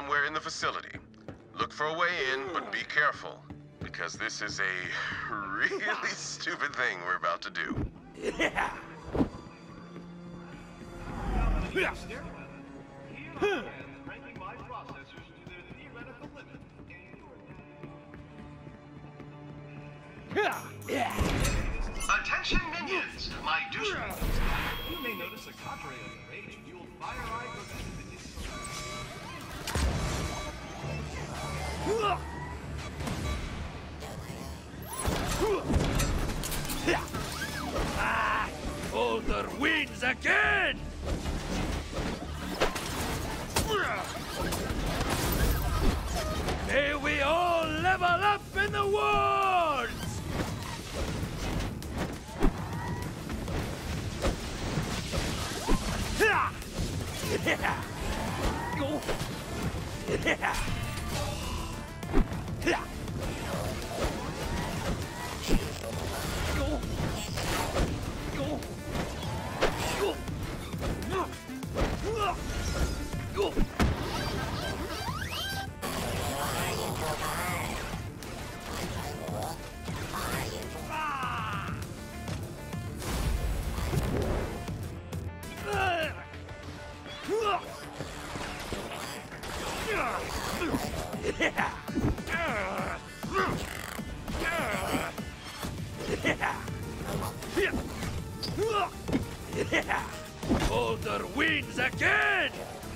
somewhere in the facility. Look for a way in, but be careful, because this is a really stupid thing we're about to do. Yeah. Attention minions! My douche. You may notice a cadre of rage-fueled fire-eye minions. Older wins again! May we all level up in the wars! Yeah! Go! Yeah! Yeah! Go! Go! Go! Go! Older wins again!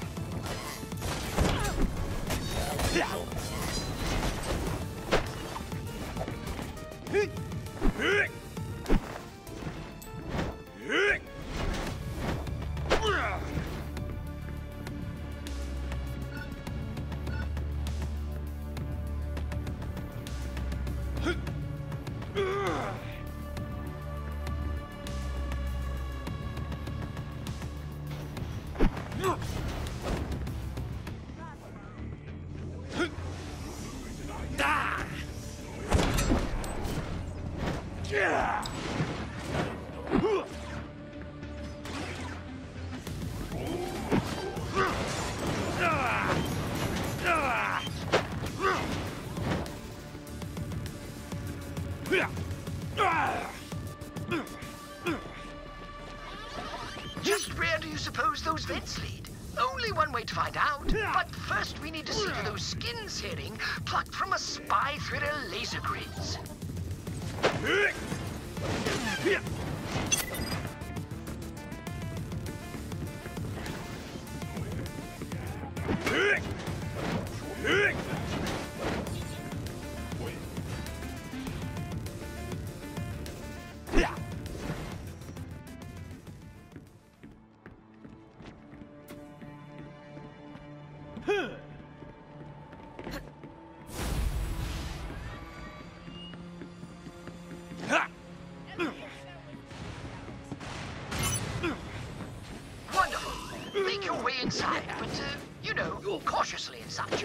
Just where do you suppose those vents lead? Only one way to find out. But first we need to see to those skins hearing plucked from a spy thritter laser grids. Wonderful. Make your way inside, but, you know, cautiously and such.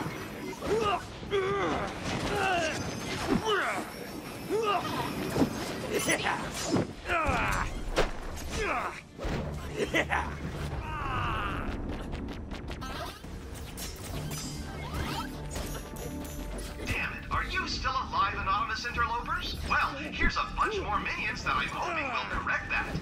Damn it, are you still alive, anonymous interlopers? Well, here's a bunch more minions that I'm hoping will correct that.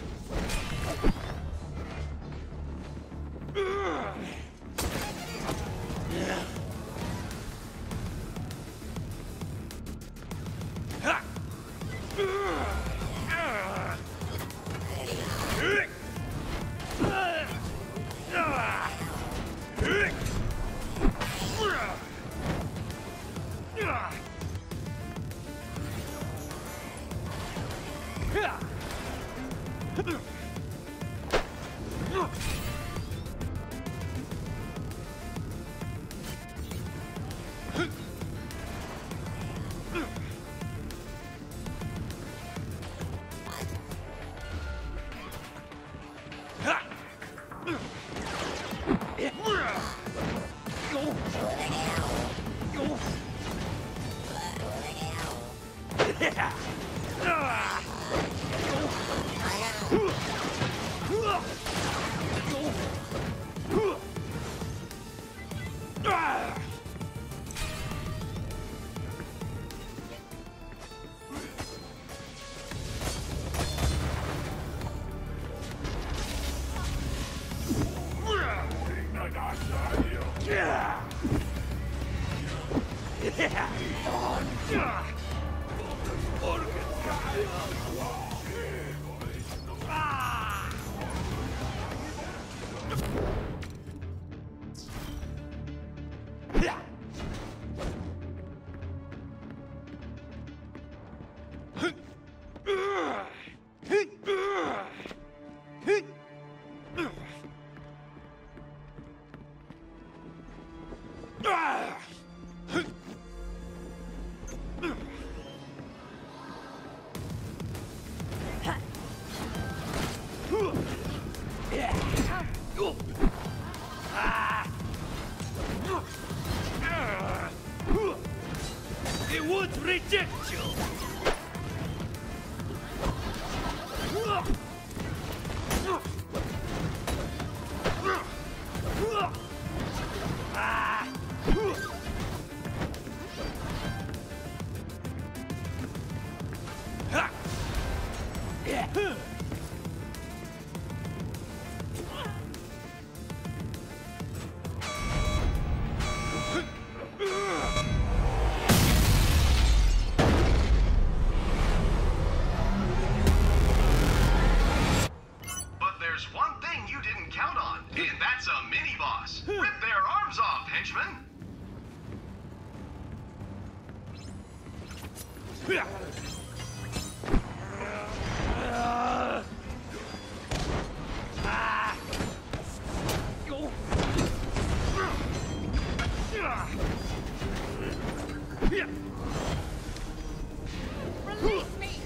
It would reject you! Release me!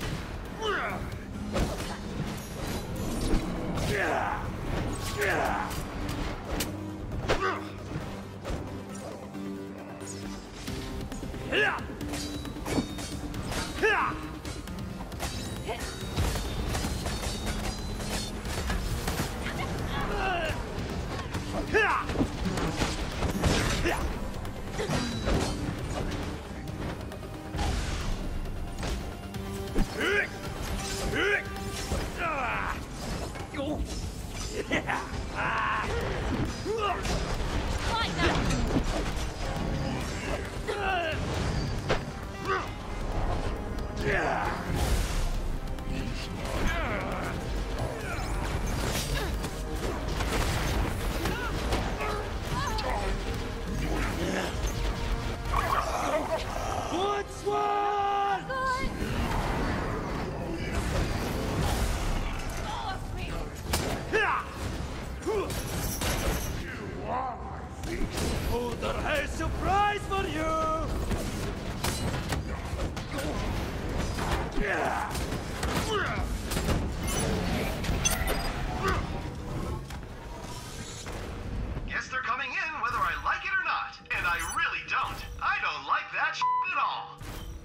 Like What's one? Holder has surprise for you! Guess they're coming in whether I like it or not. And I really don't. I don't like that at all.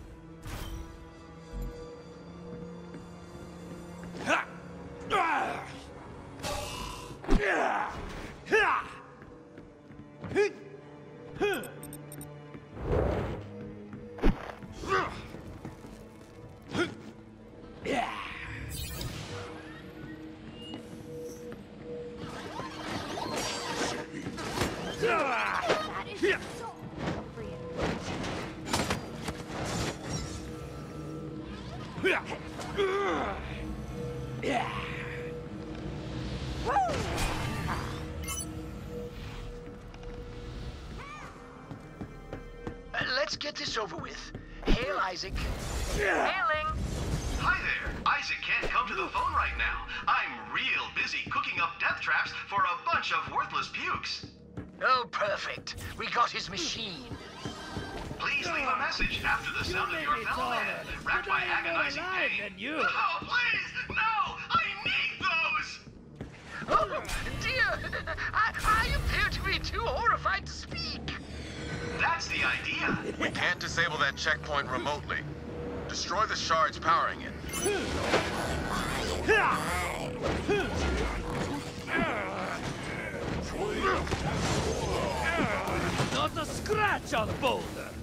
that is so Let's get this over with. Hail, Isaac. Hailing. Hi there. Isaac can't come to the phone right now. I'm real busy cooking up death traps for a bunch of worthless pukes. Oh, perfect. We got his machine. Please leave a message after the sound of your fellow man, racked by agonizing pain. Oh, please! No! I need those! Oh, dear. I appear to be too horrified to speak. That's the idea. We can't disable that checkpoint remotely. Destroy the shards powering it. Not a scratch on Boulder!